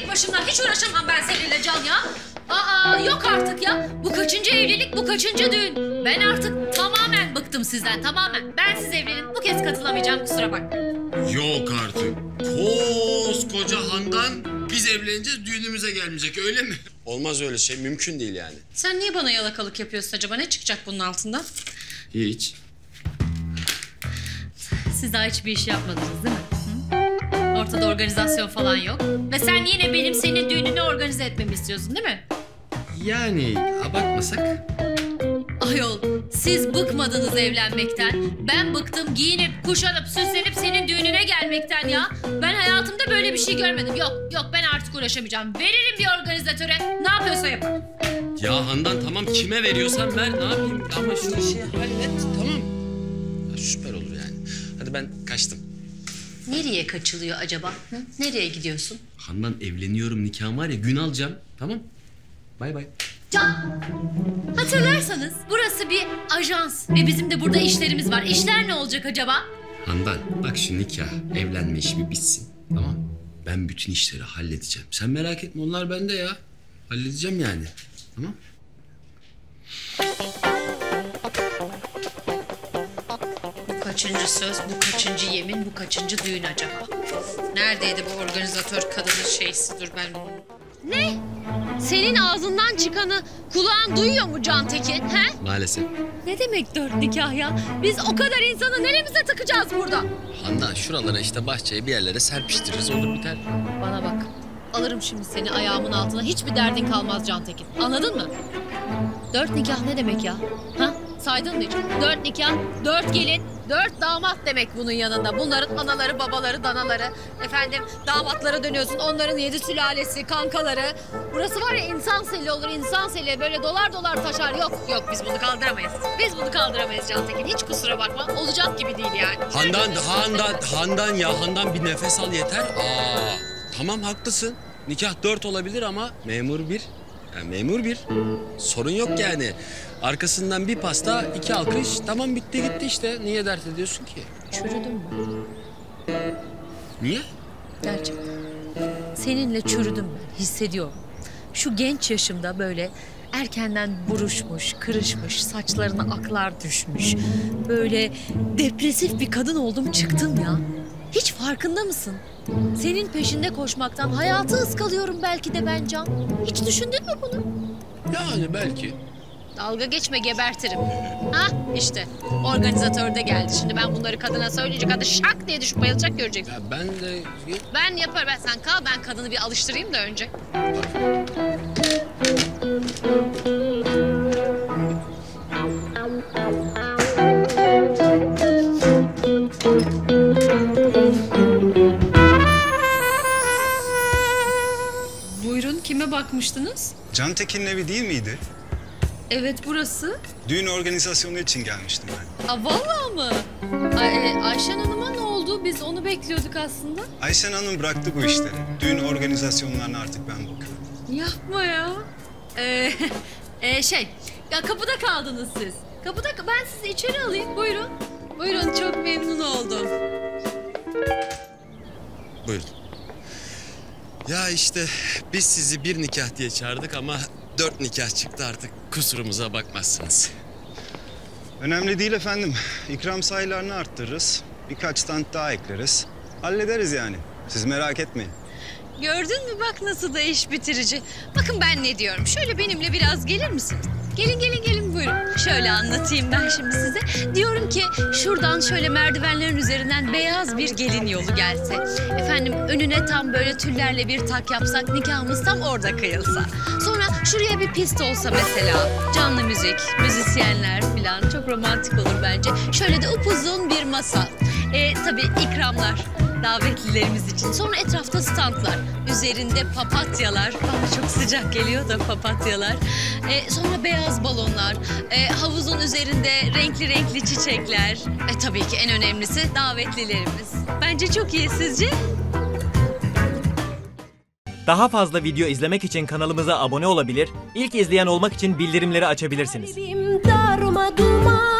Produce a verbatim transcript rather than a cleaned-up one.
başımdan. Hiç uğraşamam ben seninle Can ya. Aa yok artık ya. Bu kaçıncı evlilik, bu kaçıncı düğün? Ben artık tamamen bıktım sizden, tamamen. Ben siz evlenin, bu kez katılamayacağım, kusura bakmayın. Yok artık. Koskoca Handan biz evleneceğiz, düğünümüze gelmeyecek, öyle mi? Olmaz öyle şey, mümkün değil yani. Sen niye bana yalakalık yapıyorsun acaba? Ne çıkacak bunun altından? Hiç. Siz daha hiçbir iş yapmadınız değil mi? Hı? Ortada organizasyon falan yok. Ve sen yine benim senin düğününü organize etmemi istiyorsun değil mi? Yani abartmasak. Ayol, siz bıkmadınız evlenmekten. Ben bıktım giyinip, kuşanıp, süslenip senin düğününe gelmekten ya. Ben hayatımda böyle bir şey görmedim. Yok, yok ben artık uğraşamayacağım. Veririm bir organizatöre. Ne yapıyorsa yapar. Ya Handan tamam, kime veriyorsan ver, ne yapayım? Ama şu işi hallet, tamam. Ya, süper olur yani. Hadi ben kaçtım. Nereye kaçılıyor acaba? Hı? Nereye gidiyorsun? Handan evleniyorum, nikahım var ya, gün alacağım. Tamam. Bay bay. Can, hatırlarsanız burası bir ajans ve bizim de burada işlerimiz var. İşler ne olacak acaba? Handan bak, şu nikah, evlenme işi bir bitsin. Tamam. Ben bütün işleri halledeceğim. Sen merak etme, onlar bende ya. Halledeceğim yani. Tamam. Bu kaçıncı söz, bu kaçıncı yemin, bu kaçıncı düğün acaba? Neredeydi bu organizatör kadının şeysi? Dur ben... Ne? Senin ağzından çıkanı kulağın duyuyor mu Cantekin? He? Maalesef. Ne demek dört nikah ya? Biz o kadar insanı neremize takacağız burada? Handan şuralara işte, bahçeye bir yerlere serpiştiririz, olur biter. Bana bak. Alırım şimdi seni ayağımın altına. Hiçbir derdin kalmaz Cantekin. Anladın mı? Dört nikah ne demek ya? Ha? Saydın mı hiç? Dört nikah, dört gelin, dört damat demek bunun yanında. Bunların anaları, babaları, danaları. Efendim damatlara dönüyorsun. Onların yedi sülalesi, kankaları. Burası var ya, insan seli olur, insan seli. Böyle dolar dolar taşar. Yok, yok biz bunu kaldıramayız. Biz bunu kaldıramayız Cantekin. Hiç kusura bakma. Olacak gibi değil yani. Handan, Handan, Handan ya Handan, bir nefes al yeter. Aa, tamam haklısın. Nikah dört olabilir ama memur bir. Yani memur bir. Sorun yok yani. Arkasından bir pasta, iki alkış. Tamam bitti gitti işte. Niye dert ediyorsun ki? Çürüdüm mü? Niye? Gerçekten. Seninle çürüdüm ben. Hissediyorum. Şu genç yaşımda böyle erkenden buruşmuş, kırışmış, saçlarına aklar düşmüş. Böyle depresif bir kadın oldum çıktım ya. Hiç farkında mısın? Senin peşinde koşmaktan hayatı ıskalıyorum belki de ben Can. Hiç düşündün mü bunu? Yani belki. Dalga geçme, gebertirim. Hah işte organizatör de geldi. Şimdi ben bunları kadına söyleyince kadın şak diye düşüp bayılacak, göreceksin. Ya ben de... Ben yaparım, ben sen kal, ben kadını bir alıştırayım da önce. Buyurun, kime bakmıştınız? Cantekin'in evi değil miydi? Evet burası. Düğün organizasyonu için gelmiştim ben. Aa, vallahi mı? Ay, e, Ayşen Hanım'a ne oldu? Biz onu bekliyorduk aslında. Ayşen Hanım bıraktı bu işleri. Düğün organizasyonlarına artık ben bakıyorum. Yapma ya. Ee, e, şey, ya kapıda kaldınız siz. Kapıda, ben sizi içeri alayım. Buyurun. Buyurun, çok memnun oldum. Buyurun. Ya işte biz sizi bir nikah diye çağırdık ama dört nikah çıktı artık. Kusurumuza bakmazsınız. Önemli değil efendim. İkram sayılarını arttırırız. Birkaç stand daha ekleriz. Hallederiz yani. Siz merak etmeyin. Gördün mü bak nasıl da iş bitirici. Bakın ben ne diyorum. Şöyle benimle biraz gelir misiniz? Gelin gelin gelin buyurun. Şöyle anlatayım ben şimdi size. Diyorum ki şuradan şöyle merdivenlerin üzerinden beyaz bir gelin yolu gelse. Efendim önüne tam böyle tüllerle bir tak yapsak, nikahımız tam orada kıyılsa. Sonra şuraya bir pist olsa mesela. Canlı müzik, müzisyenler falan, çok romantik olur bence. Şöyle de upuzun bir masa. Ee, tabii ikramlar. Davetlilerimiz için. Sonra etrafta standlar. Üzerinde papatyalar. Bana çok sıcak geliyor da papatyalar. Ee, sonra beyaz balonlar. Ee, havuzun üzerinde renkli renkli çiçekler. E tabii ki en önemlisi davetlilerimiz. Bence çok iyi, sizce? Daha fazla video izlemek için kanalımıza abone olabilir, ilk izleyen olmak için bildirimleri açabilirsiniz.